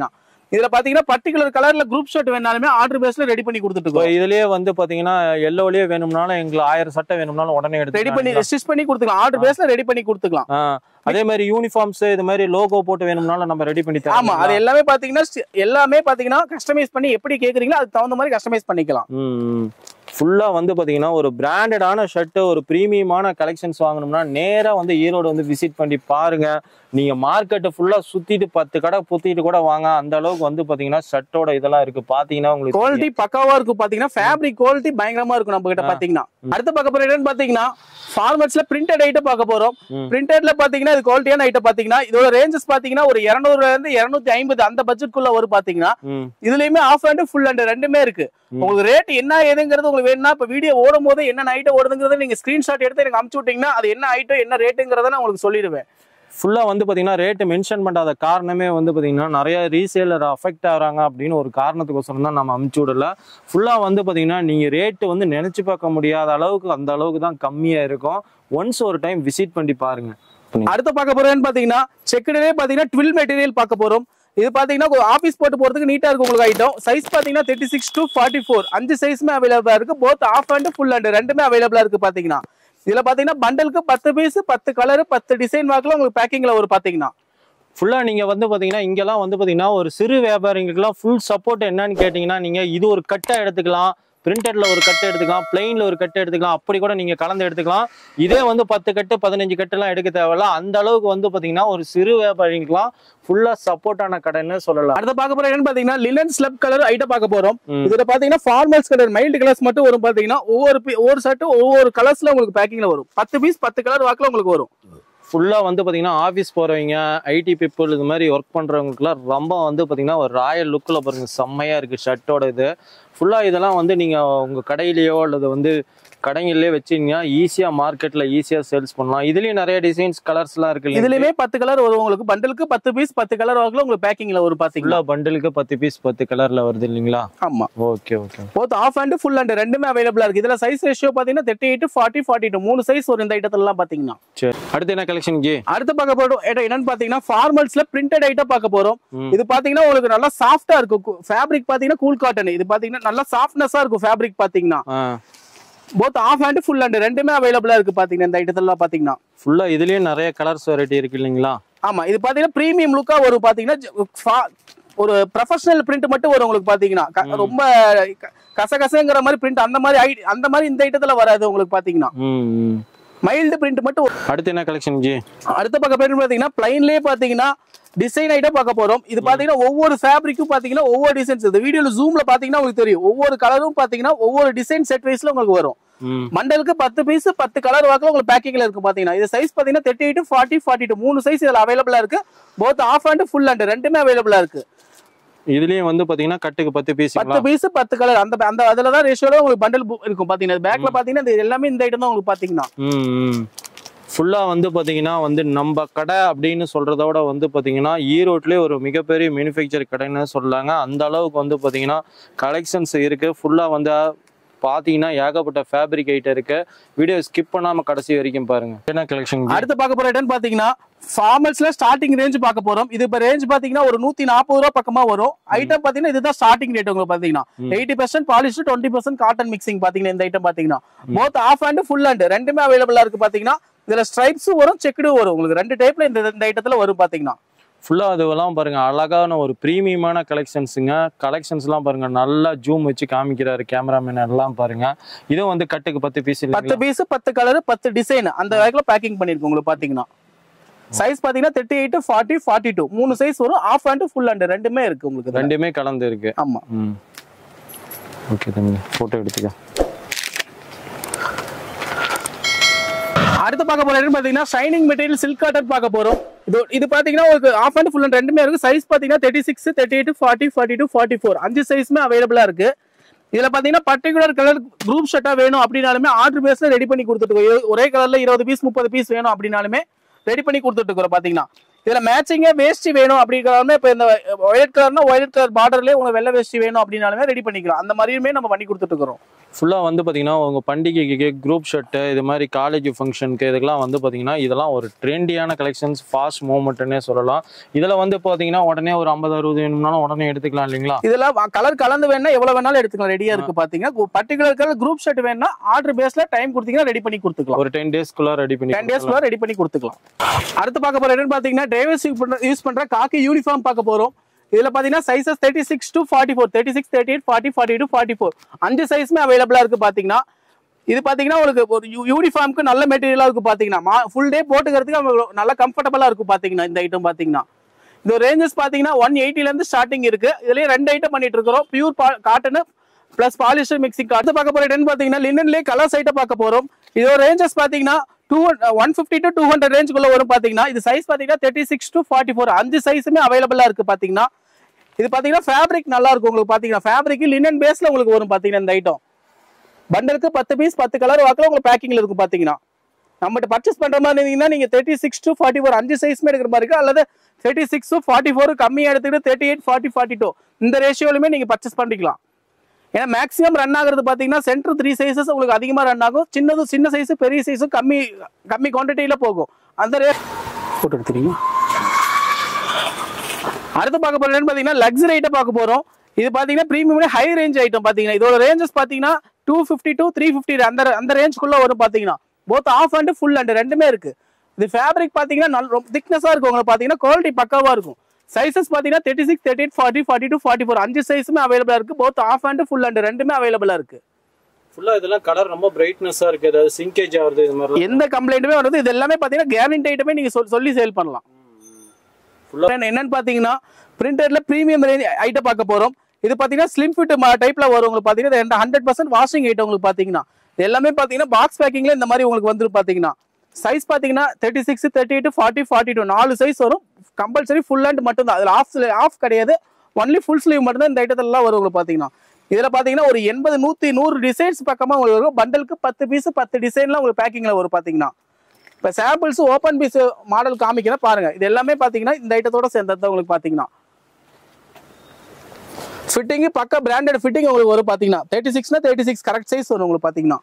இதுல பாத்தீங்கன்னா பர்டிகுலர் கலர்ல குரூப் ஷர்ட் வேணாலுமே ஆர்டர் பேஸ்ல ரெடி பண்ணி கொடுத்துட்டு இருக்கோம். இதுலயே வந்து பாத்தீங்கன்னா எல்லோலயே வேணும்னாலும் எங்களுக்கு ஆயிரம் சட்டை வேணும்னாலும் உடனே எடுத்து ரெடி பண்ணி ஸ்டிச் பண்ணி கொடுத்துக்கலாம். ஆர்டர் பேஸ்ல ரெடி பண்ணி கொடுத்துக்கலாம். அதே மாதிரி யூனிஃபார்ம்ஸ் இது மாதிரி லோகோ போட்டு வேணும்னாலும் நம்ம ரெடி பண்ணி தரோம். ஆமா, அது எல்லாமே பாத்தீங்கன்னா எல்லாமே பாத்தீங்கன்னா கஸ்டமைஸ் பண்ணி எப்படி கேக்குறீங்களோ அதுக்கு தகுந்த மாதிரி கஸ்டமைஸ் பண்ணிக்கலாம். ஃபுல்லா வந்து பாத்தீங்கன்னா ஒரு பிராண்டடான ஷர்ட் ஒரு பிரீமியமான கலெக்ஷன்ஸ் வாங்கணும்னா நேரா வந்து ஈரோடு வந்து விசிட் பண்ணி பாருங்க. நீங்க மார்க்கெட்டை ஃபுல்லா சுத்திட்டு பத்து கடை புத்திட்டு கூட வாங்க. அந்த அளவுக்கு வந்து பாத்தீங்கன்னா ஷர்ட்டோட இதெல்லாம் இருக்கு. பாத்தீங்கன்னா உங்களுக்கு குவாலிட்டி பக்காவா இருக்கும். பாத்தீங்கன்னா ஃபேப்ரிக் குவாலிட்டி பயங்கரமா இருக்கும் நம்ம கிட்ட. பாத்தீங்கன்னா அடுத்து பார்க்க போற ஐட்டம் பாத்தீங்கன்னா ஃபார்மட்ஸ்ல பிரிண்டட் ஐட்டம் பார்க்க போறோம். பிரிண்டட்ல பாத்தீங்கன்னா இது குவாலிட்டியான ஐட்டம். பாத்தீங்கன்னா இதோட ரேஞ்சஸ் பாத்தீங்கன்னா ஒரு இருநூறுல இருந்து இருநூத்தி ஐம்பது அந்த பட்ஜெட்குள்ள வரும். பாத்தீங்கன்னா இதுலயுமே ஆஃப் ஹேண்ட் ஃபுல் ஹேண்ட் ரெண்டுமே இருக்கு. உங்களுக்கு ரேட் என்ன ஏதுங்கிறது உங்களுக்கு வேணும்னா இப்ப வீடியோ ஓடும் போது என்ன ஐட்டம் ஓடுதுங்கிறத நீங்க ஸ்கிரீன்ஷாட் எடுத்து எனக்கு அனுப்பிச்சு விட்டீங்கன்னா அது என்ன ஐட்டம் என்ன ரேட்டுங்கிறத நான் உங்களுக்கு சொல்லிடுவேன். ஃபுல்லா வந்து பாத்தீங்கன்னா ரேட்டு மென்ஷன் பண்ணாத காரணமே வந்து பாத்தீங்கன்னா நிறைய ரீசேலர் அஃபெக்ட் ஆகுறாங்க அப்படின்னு ஒரு காரணத்துக்கோசரம் தான் நம்ம அனுப்பிச்சு விடல. ஃபுல்லா வந்து பாத்தீங்கன்னா நீங்க ரேட்டு வந்து நினைச்சு பார்க்க முடியாத அளவுக்கு அந்த அளவுக்கு தான் கம்மியா இருக்கும். ஒன்ஸ் ஒரு டைம் விசிட் பண்ணி பாருங்க. அடுத்து பார்க்க போறேன்னு பாத்தீங்கன்னா செக்குடே பாத்தீங்கன்னா ட்வில் மெட்டீரியல் பார்க்க போறோம். இது பாத்தீங்கன்னா ஆபீஸ் போட்டு போறதுக்கு நீட்டா இருக்கும் உங்களுக்கு ஐட்டம். சைஸ் பாத்தீங்கன்னா thirty six to forty four அஞ்சு சைஸ்மே அவைலபிளா இருக்கு. Both half hand full hand ரெண்டுமே அவைலபிளா இருக்கு. பாத்தீங்கன்னா இதுல பாத்தீங்கன்னா பண்டலுக்கு பத்து பீஸ் பத்து கலர் பத்து டிசைன் வாக்குல உங்களுக்கு பேக்கிங்ல ஒரு பாத்தீங்கன்னா ஃபுல்லா நீங்க வந்து பாத்தீங்கன்னா இங்கெல்லாம் வந்து பாத்தீங்கன்னா ஒரு சிறு வியாபாரிகளுக்குலாம் ஃபுல் சப்போர்ட் என்னன்னு கேட்டீங்கன்னா நீங்க இது ஒரு கட்டை எடுத்துக்கலாம், பிரிண்டட்ல ஒரு கட்டு எடுத்துக்கலாம், பிளைன்ல ஒரு கட்டு எடுத்துக்கலாம், அப்படி கூட நீங்க கலந்து எடுத்துக்கலாம். இதே வந்து பத்து கட்டு பதினஞ்சு கட்டு எல்லாம் எடுக்க தேவையில்ல. அந்த அளவுக்கு வந்து பாத்தீங்கன்னா ஒரு சிறு வியாபாரிகளுக்குலாம் ஃபுல்லா சப்போர்ட்டான கடைன்னு சொல்லலாம். அடுத்த பார்க்க போற என்னன்னு பாத்தீங்கன்னா லினன் ஸ்லப் கலர் ஐட்டம் பார்க்க போறோம். இதுல பாத்தீங்கன்னா ஃபார்மல்ஸ் கலர் மைல்டு கலர்ஸ் மட்டும் வரும். பாத்தீங்கன்னா ஒவ்வொரு ஒவ்வொரு ஷர்ட் ஒவ்வொரு கலர்ஸ்ல உங்களுக்கு பேக்கிங்ல வரும். பத்து பீஸ் பத்து கலர் வாக்குல உங்களுக்கு வரும். ஃபுல்லா வந்து பாத்தீங்கன்னா ஆஃபீஸ் போறவங்க ஐடி பீப்புள் இது மாதிரி ஒர்க் பண்றவங்களுக்குலாம் ரொம்ப வந்து பாத்தீங்கன்னா ஒரு ராயல் லுக்ல பாருங்க செம்மையா இருக்கு ஷர்ட்டோட. இது ஃபுல்லா இதெல்லாம் வந்து நீங்க உங்க கடையிலயோ அல்லது வந்து கடைகளிலே வச்சீங்கன்னா ஈஸியா மார்க்கெட்ல ஈஸியா சேல்ஸ் பண்ணலாம். இதுலயும் நிறைய டிசைன்ஸ் கலர்ஸ் எல்லாம் இருக்கு. இதுலயுமே பத்து கலர் வரும் உங்களுக்கு. பண்டலுக்கு பத்து பீஸ் பத்து கலர் வாக்குல உங்களுக்கு பேக்கிங்ல ஒரு பாத்தீங்கன்னா பண்டலுக்கு பத்து பீஸ் பத்து கலர்ல வருது இல்லீங்களா? ஆமா. Okay okay. Both half hand full hand ரெண்டுமே அவைலபிளா இருக்கு. இதுல சைஸ் ரேஷியோ பாத்தீங்கன்னா thirty eight forty forty two மூணு சைஸ் ஒரு இந்த ஐட்டத்துல எல்லாம் பாத்தீங்கன்னா. சரி, அடுத்து என்ன கலெக்ஷன் ஜி? அடுத்து பார்க்க போறோம் என்னன்னு பாத்தீங்கன்னா ஃபார்மல்ஸ்ல பிரிண்டட் ஐட்டம் பார்க்க போறோம். இது பாத்தீங்கன்னா உங்களுக்கு நல்லா சாஃப்டா இருக்கும். ஃபேப்ரிக் பாத்தீங்கன்னா கூல் காட்டன். இது பாத்தீங்கன்னா நல்லா சாஃப்ட்னஸா இருக்கும் ஃபேப்ரிக் பாத்தீங்கன்னா. Both half hand full hand ரெண்டுமே அவைலபிளா இருக்கு. பாத்தீங்கன்னா இந்த ஐட்டத்துல பாத்தீங்கன்னா ஃபுல்லா இதுலயே நிறைய கலர்ஸ் வெரைட்டி இருக்கு இல்லீங்களா? ஆமா, இது பாத்தீங்கன்னா பிரீமியம் லுக்கா வரும். பாத்தீங்கன்னா ஒரு ப்ரொஃபஷனல் பிரிண்ட் மட்டும் வரும் உங்களுக்கு. பாத்தீங்கன்னா ரொம்ப கசகசங்கிற மாதிரி பிரிண்ட் அந்த மாதிரி அந்த மாதிரி இந்த ஐட்டத்துல வராது உங்களுக்கு. பாத்தீங்கன்னா மைல்டு பிரிண்ட் மட்டும். அடுத்து என்ன கலெக்ஷன் ஜி? அடுத்த பக்கம் பிரிண்ட் பாத்தீங்கன்னா பிளைன்லயே பாத்தீங்கன்னா டிசைன் ஐட்டம் பார்க்க போறோம். இது பாத்தீங்கன்னா ஒவ்வொரு ஃபேப்ரிக்கும் பாத்தீங்கன்னா ஒவ்வொரு டிசைன்ஸ். இந்த வீடியோல ஜூம்ல பாத்தீங்கன்னா உங்களுக்கு தெரியும். ஒவ்வொரு கலரும் பாத்தீங்கன்னா ஒவ்வொரு டிசைன் செட் வைஸ்ல உங்களுக்கு வரும். மண்டலுக்கு பத்து பீஸ் பத்து கலர் வாக்குல உங்களுக்கு பேக்கிங்ல இருக்கு. பாத்தீங்கன்னா இது சைஸ் பாத்தீங்கன்னா thirty eight forty forty two மூணு சைஸ் இதுல அவைலபிளா இருக்கு. Both half hand full hand ரெண்டுமே அவைலபிளா இருக்கு. இதுலயும் வந்து பாத்தீங்கன்னா கட்டுக்கு பத்து பீஸ் பத்து பீஸ் பத்து கலர் அந்த அந்த அதுலதான் ரேஷியோல உங்களுக்கு பண்டல் இருக்கும். பாத்தீங்கன்னா பேக்ல பாத்தீங்கன்னா எல்லாமே இந்த ஐட்டம் தான் உங்களுக்கு. பாத்தீங்கன்னா ஃபுல்லா வந்து பாத்தீங்கன்னா வந்து நம்ம கடை அப்படின்னு சொல்றதோட வந்து பாத்தீங்கன்னா ஈரோட்லயே ஒரு மிகப்பெரிய மேனுஃபேக்சர் கடைன்னு சொல்லலாங்க. அந்த அளவுக்கு வந்து பாத்தீங்கன்னா கலெக்ஷன்ஸ் இருக்கு. ஃபுல்லா வந்து பாத்தீங்கன்னா ஏகப்பட்ட ஃபேப்ரிக் ஐட்டம் இருக்கு. வீடியோ ஸ்கிப் பண்ணாம கடைசி வரைக்கும் பாருங்க. என்ன கலெக்ஷன் அடுத்து பார்க்க போற ஐட்டம் பாத்தீங்கன்னா ஃபார்மல்ஸ்ல ஸ்டார்டிங் ரேஞ்ச் பார்க்க போறோம். இது இப்ப ரேஞ்ச் பாத்தீங்கன்னா ஒரு நூத்தி நாற்பது ரூபாய் பக்கமா வரும். ஐட்டம் பாத்தீங்கன்னா இதுதான் ஸ்டார்டிங் ரேட் உங்களுக்கு. பாத்தீங்கன்னா eighty percent polish twenty percent cotton mixing. பாத்தீங்கன்னா இந்த ஐட்டம் பாத்தீங்கன்னா both half hand full hand ரெண்டுமே அவைலபிளா இருக்கு. பாத்தீங்கன்னா இதுல ஸ்ட்ரைப்ஸ் வரும், செக்குடு வரும். உங்களுக்கு ரெண்டு டைப்ல இந்த இந்த ஐட்டத்துல வரும். பாத்தீங்கன்னா ஃபுல்லா அதுவெல்லாம் பாருங்க அழகான ஒரு பிரீமியமான கலெக்ஷன்ஸுங்க. கலெக்ஷன்ஸ் எல்லாம் பாருங்க நல்லா ஜூம் வச்சு காமிக்கிறாரு கேமராமேன் எல்லாம் பாருங்க. இதுவும் வந்து கட்டுக்கு பத்து பீஸ் பத்து பீஸ் பத்து கலர் பத்து டிசைன் அந்த வகையில பேக்கிங் பண்ணிருக்கு உங்களுக்கு. பாத்தீங்கன்னா சைஸ் பாத்தீங்கன்னா thirty eight forty forty two மூணு சைஸ் வரும். ஆஃப் ஹேண்ட் ஃபுல் ஹேண்ட் ரெண்டுமே இருக்கு உங்களுக்கு. ரெண்டுமே கலந்து இருக்கு. ஆமா. ஓகே தம்பி, போட்டோ எடுத்துக்க. அடுத்து பார்க்க போற பாத்தீங்கன்னா ஷைனிங் மெட்டீரியல் சில்க் காட்டன் பார்க்க போறோம். இது இது பாத்தீங்கன்னா உங்களுக்கு ஆஃப் ஹேண்ட் ஃபுல் ஹேண்ட் ரெண்டுமே இருக்கு. சைஸ் பாத்தீங்கன்னா thirty six thirty eight forty forty two forty four அஞ்சு சைஸ்மே அவைலபிளா இருக்கு. இதுல பாத்தீங்கன்னா பர்டிகுலர் கலர் குரூப் ஷர்ட்டா வேணும் அப்படின்னாலுமே ஆர்டர் பேஸ்ல ரெடி பண்ணி கொடுத்துட்டு ஒரே கலர்ல இருபது பீஸ் முப்பது பீஸ் வேணும் அப்படின்னாலுமே ரெடி பண்ணி கொடுத்துட்டு இருக்கிறோம். பாத்தீங்கன்னா இதுல மேட்சிங்கா வேஷ்டி வேணும் அப்படிங்கிறாலுமே இப்ப இந்த ஒயிட் கலர்னா ஒயிட் கலர் பார்டர்லயே உங்களுக்கு வெள்ளை வேஷ்டி வேணும் அப்படின்னாலுமே ரெடி பண்ணிக்கலாம். அந்த மாதிரியுமே நம்ம பண்ணி கொடுத்துட்டு இருக்கிறோம். ஃபுல்லாக வந்து பார்த்தீங்கன்னா உங்கள் பண்டிகைக்கு குரூப் ஷர்ட்டு இது மாதிரி காலேஜ் ஃபங்க்ஷனுக்கு இதுக்கெல்லாம் வந்து பார்த்தீங்கன்னா இதெல்லாம் ஒரு ட்ரெண்டியான கலெக்ஷன்ஸ், ஃபாஸ்ட் மூவ்மெண்ட்னே சொல்லலாம். இதில் வந்து பார்த்தீங்கன்னா உடனே ஒரு ஐம்பது அறுபது வேணும்னாலும் உடனே எடுத்துக்கலாம் இல்லைங்களா? இதெல்லாம் கலர் கலந்து வேணா எவ்வளோ வேணாலும் எடுத்துக்கலாம், ரெடியாக இருக்குது. பார்த்தீங்கன்னா பர்டிகுலர் கலர் குரூப் ஷர்ட் வேணா ஆர்டர் பேஸில் டைம் கொடுத்தீங்கன்னா ரெடி பண்ணி கொடுத்துக்கலாம். ஒரு டென் டேஸ்க்குள்ள ரெடி பண்ணி டென் டேஸ்க்குள்ள ரெடி பண்ணி கொடுத்துக்கலாம். அடுத்து பார்க்க போகிற என்னன்னு பார்த்தீங்கன்னா டிரைவர்ஸ் யூஸ் பண்ணுற காக்கி யூனிஃபார்ம் பார்க்க போகிறோம். இதுல பாத்தீங்கன்னா sizes thirty six to forty four, thirty six, thirty eight, forty, forty two, forty four அஞ்சு சைஸுமே அவைலபிளா இருக்கு. பாத்தீங்கன்னா இது பாத்தீங்கன்னா உங்களுக்கு ஒரு யூனிஃபார்முக்கு நல்ல மெட்டீரியலா இருக்கு. பாத்தீங்கன்னா ஃபுல் டே போட்டுக்கிறதுக்கு நல்ல கம்ஃபர்டபுளா இருக்கும். பாத்தீங்கன்னா இந்த ஐட்டம் பாத்தீங்கன்னா இந்த ரேஞ்சஸ் பாத்தீங்கன்னா ஒன் எயிட்டில இருந்து ஸ்டார்டிங் இருக்கு. இதுலயே ரெண்டு ஐட்டம் பண்ணிட்டு இருக்கிறோம், pure cotton plus polyester mixing. அடுத்து பார்க்க போற ஐட்டம் பாத்தீங்கன்னா லினன்லயே கலர்ஸ் ஐட்டம் பார்க்க போறோம். இதோட ரேஞ்சஸ் பாத்தீங்கன்னா two one fifty to two hundred ரேஞ்சுக்குள்ள வரும். பாத்தீங்கன்னா இது சைஸ் பாத்தீங்கன்னா thirty six to forty four அஞ்சு சைஸுமே அவைலபிளா இருக்கு. பாத்தீங்கன்னா இது பாத்தீங்கன்னா ஃபேப்ரிக் நல்லா இருக்கும் உங்களுக்கு. பாத்தீங்கன்னா ஃபேப்ரிக் லினன் பேஸ்ல உங்களுக்கு வரும். பாத்தீங்கன்னா இந்த ஐட்டம் பண்டலுக்கு பத்து பீஸ் பத்து கலர் வாக்குல உங்களுக்கு பேக்கிங்ல இருக்கும். பாத்தீங்கன்னா நம்மகிட்ட பர்ச்சேஸ் பண்ற மாதிரி இருந்தீங்கன்னா நீங்க thirty six to forty four அஞ்சு சைஸ்மே எடுக்கிற மாதிரி இருக்கு, அல்லது thirty six to forty four கம்மியா எடுத்துக்கிட்டு thirty eight forty forty two இந்த ரேஷியோலுமே நீங்க பர்ச்சேஸ் பண்ணிக்கலாம். ஏன்னா மேக்ஸிமம் ரன் ஆகுறது பாத்தீங்கன்னா சென்டர் த்ரீ சைஸஸ் உங்களுக்கு அதிகமா ரன் ஆகும். சின்னதும் சின்ன சைஸ் பெரிய சைஸும் கம்மி கம்மி குவான்டிட்டியில போகும். அந்த ரேட் போட்டு எடுத்துறீங்க. அடுத்து பார்க்க போறோம் பாத்தீங்கன்னா லக்ஸரி ஐட்டம் பார்க்க போறோம். இது பாத்தீங்கன்னா பிரீமியம் ஹை ரேஞ்ச் ஐட்டம். பாத்தீங்கன்னா இதோட ரேஞ்சஸ் பாத்தீங்கன்னா two fifty to three fifty அந்த அந்த ரேஞ்சுக்குள்ள வரும். பாத்தீங்கன்னா both half hand full hand ரெண்டுமே இருக்கு. இது ஃபேப்ரிக் பாத்தீங்கன்னா நல்ல திக்னஸா இருக்கும் உங்களுக்கு. பாத்தீங்கன்னா குவாலிட்டி பக்காவா இருக்கும். சைஸஸ் பாத்தீங்கன்னா thirty six, thirty eight, forty, forty two, forty four அஞ்சு சைஸுமே அவைலபிளா இருக்கு. Both half hand full hand ரெண்டுமே அவைலபிளா இருக்கு. ஃபுல்லா இதெல்லாம் கலர் ரொம்ப பிரைட்னஸா இருக்கு, ஏதாவது சிங்கேஜ் ஆகுது இது மாதிரி எந்த கம்ப்ளைண்ட்டுமே வருது. இது எல்லாமே பாத்தீங்கன்னா கேரண்டி ஐட்டமே நீங்க சொல்லி சேல் பண்ணலாம். என்னன்னு பாத்தீங்கன்னா பிரிண்டர்ல பிரீமியம் ரேஞ்ச் ஐட்டம் பார்க்க போறோம். இது பாத்தீங்கன்னா ஸ்லிம் ஃபிட் டைப்ல வரும் உங்களுக்கு. பாத்தீங்கன்னா ஹண்ட்ரட் பர்சன்ட் வாஷிங் ஐட்டம் உங்களுக்கு. பாத்தீங்கன்னா எல்லாமே பாத்தீங்கன்னா பாக்ஸ் பேக்கிங்ல இந்த மாதிரி உங்களுக்கு வந்துரும். பாத்தீங்கன்னா சைஸ் பாத்தீங்கன்னா thirty six, thirty eight, forty, forty two நாலு சைஸ் வரும். கம்பல்சரி ஃபுல் ஹேண்ட் மட்டும் தான், அதுல ஆஃப் ஆஃப் கிடையாது. ஒன்லி ஃபுல் ஸ்லீவ் மட்டும் தான் இந்த ஐட்டத்துல எல்லாம் வரும் உங்களுக்கு. பாத்தீங்கன்னா இதுல பாத்தீங்கன்னா ஒரு எண்பது நூத்தி நூறு டிசைன்ஸ் பக்கமா உங்களுக்கு வரும். பண்டலுக்கு பத்து பீஸ் பத்து டிசைன்லாம் உங்களுக்கு பேக்கிங்ல வரும். பாத்தீங்கன்னா இப்ப சாம்பிள்ஸ் ஓப்பன் பீஸ் மாடல் காமிக்கிறேன் பாருங்க. இது எல்லாமே பாத்தீங்கன்னா இந்த ஐட்டத்தோட சேர்ந்தது உங்களுக்கு. பாத்தீங்கன்னா ஃபிட்டிங் பக்கா பிராண்டட் ஃபிட்டிங் உங்களுக்கு வரும். பாத்தீங்கன்னா தேர்ட்டி சிக்ஸ்னா தேர்ட்டி சிக்ஸ் கரெக்ட் சைஸ் வரும் உங்களுக்கு. பாத்தீங்கன்னா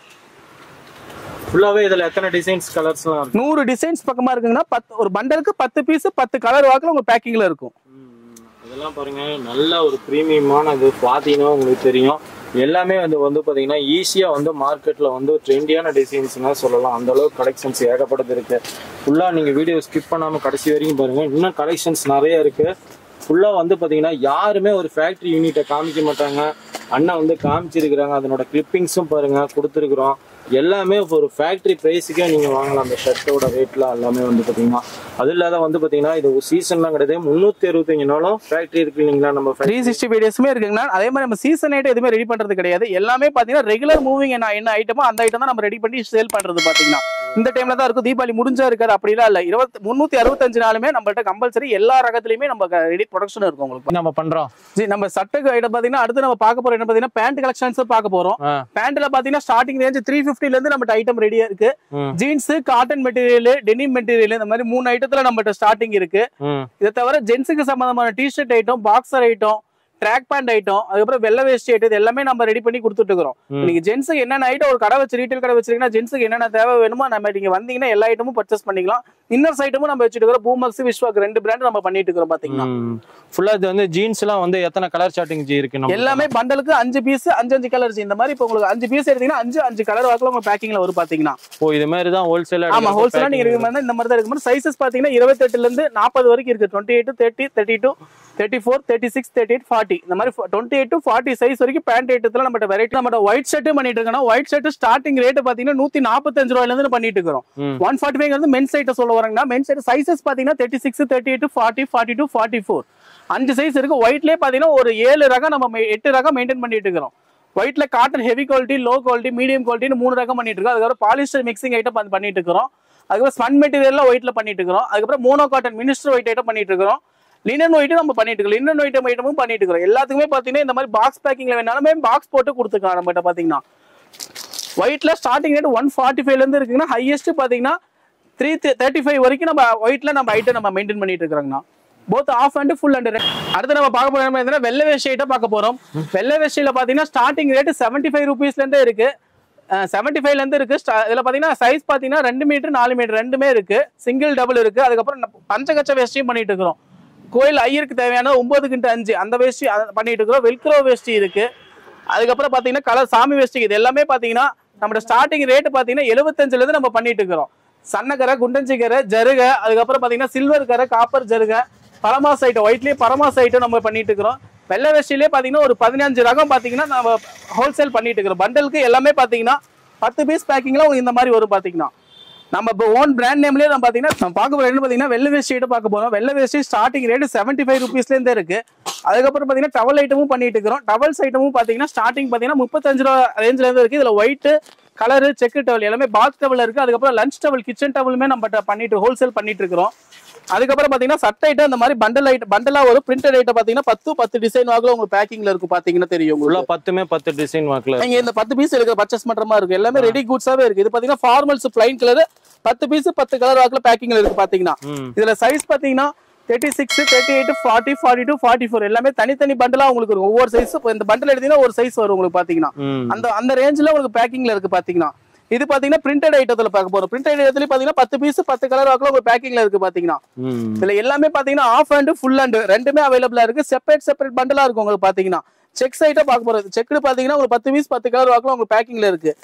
ஃபுல்லாவே இதுல எத்தனை டிசைன்ஸ் கலர்ஸ்லாம் இருக்கு? நூறு டிசைன்ஸ் பக்கமா இருக்குங்கன்னா பத்து ஒரு பண்டலுக்கு பத்து பீஸ் பத்து கலர் வாக்குல உங்க பேக்கிங்ல இருக்கும். இதெல்லாம் பாருங்க நல்ல ஒரு பிரீமியமான இது. பாத்தீங்கன்னா உங்களுக்கு தெரியும் எல்லாமே வந்து வந்து பாத்தீங்கன்னா ஈஸியா வந்து மார்க்கெட்ல வந்து ட்ரெண்டியான டிசைன்ஸ்னா சொல்லலாம். அந்த அளவுக்கு கலெக்ஷன்ஸ் ஏகப்பட்டது இருக்கு. ஃபுல்லா நீங்க வீடியோ ஸ்கிப் பண்ணாம கடைசி வரைக்கும் பாருங்க. இன்னும் கலெக்ஷன்ஸ் நிறைய இருக்கு. ஃபுல்லா வந்து பாத்தீங்கன்னா யாருமே ஒரு ஃபேக்டரி யூனிட்டை காமிக்க மாட்டாங்க. அண்ணா வந்து காமிச்சிருக்கிறாங்க. அதனோட கிளிப்பிங்ஸும் பாருங்க கொடுத்துருக்குறோம். எல்லாமே ஒரு ஃபேக்டரி பிரைஸுக்கே நீங்க வாங்கலாம். அந்த ஷர்ட்டோட ரேட்லாம் எல்லாமே வந்து பாத்தீங்கன்னா அது இல்லாத வந்து பாத்தீங்கன்னா இது சீசன்லாம் கிடையாது. முன்னூத்தி அறுபத்தஞ்சு நாளும் ஃபேக்டரி இருக்கு இல்லைங்களா? நம்ம த்ரீ சிக்ஸ்டி ஃபைவ் டேஸுமே இருக்குங்களா? அதே மாதிரி நம்ம சீசன் ஐட்டம் எதுவுமே ரெடி பண்றது கிடையாது. எல்லாமே பாத்தீங்கன்னா ரெகுலர் மூவிங் என்ன என்ன ஐட்டமோ அந்த ஐட்டம் தான் நம்ம ரெடி பண்ணி சேல் பண்றது. பாத்தீங்கன்னா இந்த டைம்ல தான் இருக்கும். தீபாவளி முடிஞ்சா இருக்காது அப்படிலாம் இல்ல. இருபத்தி முன்னூத்தி அறுபத்தஞ்சு நாளுமே நம்மள்ட்ட கம்பல்சரி எல்லா ரகத்திலயுமே நம்ம ரெடி ப்ரொடக்ஷன் இருக்கும் உங்களுக்கு. நம்ம பண்றோம் ஜி. நம்ம சட்டை ஐட்டம் பாத்தீங்கன்னா அடுத்து நம்ம பார்க்க போறோம் என்ன பாத்தீங்கன்னா பேண்ட் கலெக்ஷன்ஸ் பார்க்க போறோம். பேண்ட்ல பாத்தீங்கன்னா ஸ்டார்டிங் ரேஞ்ச் த்ரீ பிப்டில இருந்து நம்ம ஐட்டம் ரெடியா இருக்கு. Jeans, cotton material, denim material இந்த மாதிரி மூணு ஐட்டத்துல நம்ம ஸ்டார்டிங் இருக்கு. இதை தவிர ஜென்ஸுக்கு சம்பந்தமான T-shirt item, boxer item, track pant item, அதுக்கப்புறம் வெள்ளை வேஸ்ட் ஐட்டம் எல்லாமே நம்ம ரெடி பண்ணி கொடுத்துட்டு இருக்கிறோம். நீங்க ஜென்ஸுக்கு என்னென்ன ஐட்டம் ஒரு கடை வச்சு ரீட்டைல் கடை வச்சிருக்கீங்கன்னா ஜென்ஸுக்கு என்னென்ன தேவை வேணுமோ நம்ம நீங்க வந்தீங்கன்னா எல்லா ஐட்டமும் பர்ச்சேஸ் பண்ணிக்கலாம். இன்னர்ஸ் ஐட்டமும் நம்ம வச்சுட்டு இருக்கிறோம். பூமக்ஸ், விஸ்வாக் ரெண்டு பிராண்ட் நம்ம பண்ணிட்டு இருக்கிறோம். பாத்தீங்கன்னா ஃபுல்லா இது வந்து ஜீன்ஸ் எல்லாம் வந்து எத்தனை கலர் சார்ட்டிங் ஜி இருக்கு? எல்லாமே பண்டலுக்கு அஞ்சு பீஸ் அஞ்சு அஞ்சு கலர். இந்த மாதிரி இப்போ உங்களுக்கு அஞ்சு பீஸ் எடுத்தீங்கன்னா அஞ்சு அஞ்சு கலர் வாக்குல உங்க பேக்கிங்ல வரும். பாத்தீங்கன்னா ஓ இது மாதிரி தான் ஹோல்சேலா? ஆமா ஹோல்சேலா நீங்க இருக்கிற மாதிரி இந்த மாதிரி தான் இருக்கு. சைஸஸ் பாத்தீங்கன்னா இருபத்தி எட்டுல இருந்து நாற்பது வரைக்கும் இருக்கு. Twenty eight, thirty, thirty two, thirty four, thirty six, thirty eight, forty இந்த மாதிரி twenty eight to forty size வரைக்கும் பேண்ட் ஐட்டத்துல நம்ம வெரைட்டி. நம்ம ஒயிட் ஷர்ட் பண்ணிட்டு இருக்கோம். ஒயிட் ஷர்ட் ஸ்டார்டிங் ரேட் பாத்தீங்கன்னா நூத்தி நாற்பத்தஞ்சு ரூபாயில இருந்து பண்ணிட்டு இருக்கிறோம். ஒன் ஃபார்ட்டி ஃபைவ் வந்து மென்ஸ் ஐட்டம் சொல்ல வராங்கன்னா மென்ஸ் ஐட்டம் சைஸஸ் பாத்தீங்கன்னா thirty six, thirty eight, forty, forty two, forty four அஞ்சு சைஸ் இருக்கு. ஒயிட்லயே பாத்தீங்கன்னா ஒரு ஏழு ரகம் நம்ம எட்டு ரகம் மெயின்டைன் பண்ணிட்டு இருக்கிறோம். ஒயிட்ல cotton heavy quality, low quality, medium quality மூணு ரகம் பண்ணிட்டு இருக்கோம். அதுக்கப்புறம் பாலிஸ்டர் மிக்சிங் ஐட்டம் பண்ணிட்டு இருக்கிறோம். அதுக்கப்புறம் ஸ்பன் மெட்டீரியல் ஒயிட்ல பண்ணிட்டு இருக்கிறோம். அதுக்கப்புறம் mono cotton Minister White item பண்ணிட்டு இருக்கிறோம். லினன் ஒயிட் நம்ம பண்ணிட்டு இருக்கோம். லினன் ஒயிட் ஐட்டமும் பண்ணிட்டு இருக்கிறோம். எல்லாத்துக்குமே பாத்தீங்கன்னா இந்த மாதிரி பாக்ஸ் பேக்கிங்ல வேணாலுமே பாக்ஸ் போட்டு கொடுத்துக்கலாம். நம்ம பாத்தீங்கன்னா ஒயிட்ல ஸ்டார்டிங் ரேட் ஒன் ஃபார்ட்டி ஃபைவ்ல இருந்து இருக்குங்கன்னா ஹையஸ்ட் பாத்தீங்கன்னா த்ரீ தேர்ட்டி ஃபைவ் வரைக்கும் நம்ம ஒயிட்ல நம்ம ஐட்டம் நம்ம மெயின்டைன் பண்ணிட்டு இருக்கிறோங்கண்ணா. Both half hand full hand. அடுத்து நம்ம பார்க்க போறோம் வெள்ளை வேஷ்டி ஐட்டம் பார்க்க போறோம். வெள்ளை வேஷ்டியில பாத்தீங்கன்னா ஸ்டார்டிங் ரேட் செவன்டி ஃபைவ் ருபீஸ்ல இருந்தே இருக்கு. செவன்டி ஃபைவ்ல இருந்து இருக்கு. இதுல பாத்தீங்கன்னா சைஸ் பாத்தீங்கன்னா ரெண்டு மீட்டர் நாலு மீட்டர் ரெண்டுமே இருக்கு. சிங்கிள் டபுள் இருக்கு. அதுக்கப்புறம் பஞ்சகச்ச வேஷ்டியும் பண்ணிட்டு இருக்கிறோம். கோயில் ஐயருக்கு தேவையான ஒன்பது கிண்டு அஞ்சு அந்த வேஷ்டி பண்ணிட்டு இருக்கிறோம். வெல்க்ரோ வேஷ்டி இருக்கு. அதுக்கப்புறம் பாத்தீங்கன்னா கலர் சாமி வேஷ்டி இது எல்லாமே பாத்தீங்கன்னா நம்ம ஸ்டார்டிங் ரேட் பாத்தீங்கன்னா எழுபத்தஞ்சுல இருந்து நம்ம பண்ணிட்டு இருக்கிறோம். சன்னக்கரை, குண்டஞ்சிக்கரை, ஜருகை, அதுக்கப்புறம் பாத்தீங்கன்னா சில்வர் கரை, காப்பர் ஜருகை, பரமாஸ் ஐட்டம், ஒயிட்லயே பரமாஸ் ஐட்டம் நம்ம பண்ணிட்டு இருக்கிறோம். வெள்ளை வேஷ்டிலே பாத்தீங்கன்னா ஒரு பதினஞ்சு ரகம் பாத்தீங்கன்னா நம்ம ஹோல்சேல் பண்ணிட்டு இருக்கிறோம். பண்டலுக்கு எல்லாமே பாத்தீங்கன்னா பத்து பீஸ் பேக்கிங்ல உங்களுக்கு இந்த மாதிரி வரும். பாத்தீங்கன்னா நம்ம இப்போ ஓன் பிராண்ட் நேம்லயே நம்ம பாத்தீங்கன்னா நம்ம பார்க்க போற பாத்தீங்கன்னா வெள்ளை வேஷ்டி ஐட்டம் பார்க்க போறோம். வெள்ளை வேஷ்டி ஸ்டார்டிங் ரேட் செவன்டி ஃபைவ் ருபீஸ்ல இருந்தே இருக்கு. அதுக்கப்புறம் பாத்தீங்கன்னா டவல் ஐட்டமும் பண்ணிட்டு இருக்கிறோம். டவல்ஸ் ஐட்டமும் பாத்தீங்கன்னா ஸ்டார்டிங் பாத்தீங்கன்னா முப்பத்தஞ்சு ரூபா ரேஞ்சில இருந்து இருக்கு. இதுல ஒயிட் கலரு, செக்கு டவல் எல்லாமே பாத் டவல் இருக்கு. அதுக்கப்புறம் லஞ்ச் டவல், கிச்சன் டவலுமே நம்ம பண்ணிட்டு ஹோல்சேல் பண்ணிட்டு இருக்கிறோம். அதுக்கப்புறம் பாத்தீங்கன்னா சட்டை ஐட்டம் இந்த மாதிரி பண்டல் ஐட்டம் பண்டலா ஒரு பிரிண்டட் ஐட்டம் பாத்தீங்கன்னா பத்து பத்து டிசைன் வாக்குல உங்களுக்கு பேக்கிங்ல இருக்கும். பாத்தீங்கன்னா தெரியும் உங்களுக்கு பத்துமே பத்து டிசைன் வாக்குல நீங்க இந்த பத்து பீஸ் எடுக்க பர்ச்சேஸ் பண்ற மாதிரி இருக்கு. எல்லாமே ரெடி குட்ஸாவே இருக்கு. இது பாத்தீங்கன்னா ஃபார்மல்ஸ் பிளைன் கலர் பத்து பீஸ் பத்து கலர் வாக்குல பேக்கிங்ல இருக்கு. பாத்தீங்கன்னா இதுல சைஸ் பாத்தீங்கன்னா thirty six, thirty eight, forty, forty two, forty four எல்லாமே தனித்தனி பண்டலா உங்களுக்கு இருக்கும். ஒவ்வொரு சைஸ் இந்த பண்டல் எடுத்தீங்கன்னா ஒரு சைஸ் வரும் உங்களுக்கு. பாத்தீங்கன்னா அந்த அந்த ரேஞ்சில உங்களுக்கு பேக்கிங்ல இருக்கு. பாத்தீங்கன்னா இது பாத்தீங்கன்னா பிரிண்டட் ஐட்டத்துல பார்க்க போறோம். பிரிண்டட் ஐட்டத்துல பாத்தீங்கன்னா பத்து பீஸ் பத்து கலர் வாக்குல ஒரு பேக்கிங்ல இருக்கு. பாத்தீங்கன்னா இதுல எல்லாமே பாத்தீங்கன்னா ஆஃப் அண்ட் ஃபுல் அண்ட் ரெண்டுமே அவைலபிளா இருக்கு. செப்பரேட் செப்பரேட் பண்டலா இருக்கும் உங்களுக்கு. பாத்தீங்கன்னா செக்ஸ் ஐட்டம் பார்க்க போறது. செக்டு பாத்தீங்கன்னா உங்களுக்கு பத்து பீஸ் பத்து கலர் வாக்குல உங்களுக்கு பேக்கிங்ல இருக்கு.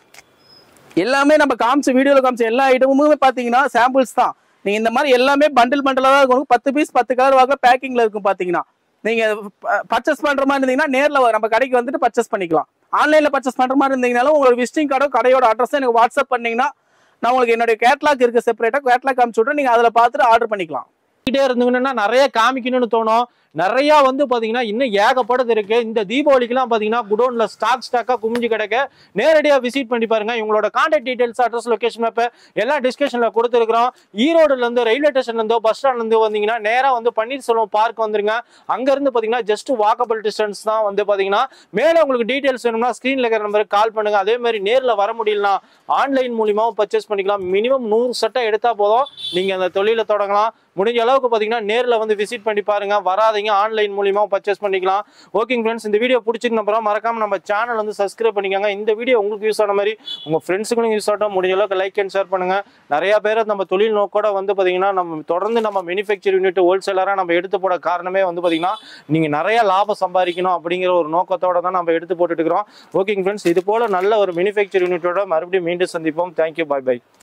எல்லாமே நம்ம காமிச்ச வீடியோல காமிச்ச எல்லா ஐட்டமுமே பாத்தீங்கன்னா சாம்பிள்ஸ் தான். நீங்க இந்த மாதிரி எல்லாமே பண்டில் பண்டலா தான் இருக்கும். பத்து பீஸ் பத்து கலர் வாக்குல பேக்கிங்ல இருக்கும். பாத்தீங்கன்னா நீங்க பர்ச்சேஸ் பண்ற மாதிரி இருந்தீங்கன்னா நேர்ல நம்ம கடைக்கு வந்துட்டு பர்ச்சேஸ் பண்ணிக்கலாம். ஆன்லைன்ல பர்ச்சேஸ் பண்ற மாதிரி இருந்தீங்கனாலும் உங்களோட விசிட்டிங் கார்டோ கடையோட அட்ரஸ் எனக்கு வாட்ஸ்அப் பண்ணீங்கன்னா நான் உங்களுக்கு என்னோட கேட்லாக் இருக்கு. செப்பரேட்டா கேட்லாக் காமிச்சு விட்றேன். நீங்க அதுல பார்த்துட்டு ஆர்டர் பண்ணிக்கலாம். இருந்தீங்கன்னா நிறைய காமிக்கணும்னு தோணும். நிறைய வந்து பாத்தீங்கன்னா இன்னும் ஏகப்பட்டது இருக்கு. இந்த தீபாவளிக்குலாம் பாத்தீங்கன்னா குடோன்ல ஸ்டாக் ஸ்டாக்கா குமிஞ்சு கிடக்க நேரடியா விசிட் பண்ணி பாருங்க. இவங்களோட contact details, address, location map எல்லாம் டிஸ்கிரிப்ஷன்ல கொடுத்துருக்கோம். ஈரோடுல இருந்து ரயில்வே ஸ்டேஷன்ல இருந்தோ பஸ் ஸ்டாண்ட்ல இருந்து வந்தீங்கன்னா நேரா வந்து பன்னீர்செல்வம் பார்க் வந்துருங்க. அங்க இருந்து பாத்தீங்கன்னா ஜஸ்ட் வாக்கபிள் டிஸ்டன்ஸ் தான். வந்து பாத்தீங்கன்னா மேல உங்களுக்கு டீடைல்ஸ் வேணும்னா ஸ்கிரீன்ல இருக்கிற நம்பருக்கு கால் பண்ணுங்க. அதே மாதிரி நேர்ல வர முடியலனா ஆன்லைன் மூலியமாவும் பர்ச்சேஸ் பண்ணிக்கலாம். மினிமம் நூறு சட்டை எடுத்தா போதும் நீங்க அந்த தொழிலை தொடங்கலாம். முடிஞ்ச அளவுக்கு பாத்தீங்கன்னா நேர்ல வந்து விசிட் பண்ணி பாருங்க. வராதீங்க, ஆன்லைன் மூலியமா பர்ச்சேஸ் பண்ணிக்கலாம். ஓகேங்க ஃப்ரெண்ட்ஸ், இந்த வீடியோ பிடிச்சிருக்கு நம்புறோம். மறக்காம நம்ம சேனல் வந்து சப்ஸ்கிரைப் பண்ணிக்கோங்க. இந்த வீடியோ உங்களுக்கு யூஸ் ஆன மாதிரி உங்க ஃப்ரெண்ட்ஸுக்கும் யூஸ் ஆகட்டும். முடிஞ்ச அளவுக்கு லைக் அண்ட் ஷேர் பண்ணுங்க. நிறைய பேர் நம்ம தொழில் நோக்கோட வந்து பாத்தீங்கன்னா நம்ம தொடர்ந்து நம்ம மேனுஃபேக்சர் யூனிட் ஹோல்சேலரா நம்ம எடுத்து போட காரணமே வந்து பாத்தீங்கன்னா நீங்க நிறைய லாபம் சம்பாதிக்கணும் அப்படிங்கிற ஒரு நோக்கத்தோட தான் நம்ம எடுத்து போட்டுட்டு இருக்கிறோம். ஓகேங்க ஃப்ரெண்ட்ஸ், இது போல நல்ல ஒரு மேனுஃபேக்சர் யூனிட்டோட மறுபடியும் மீண்டும் சந்திப்போம். Thank you, bye by.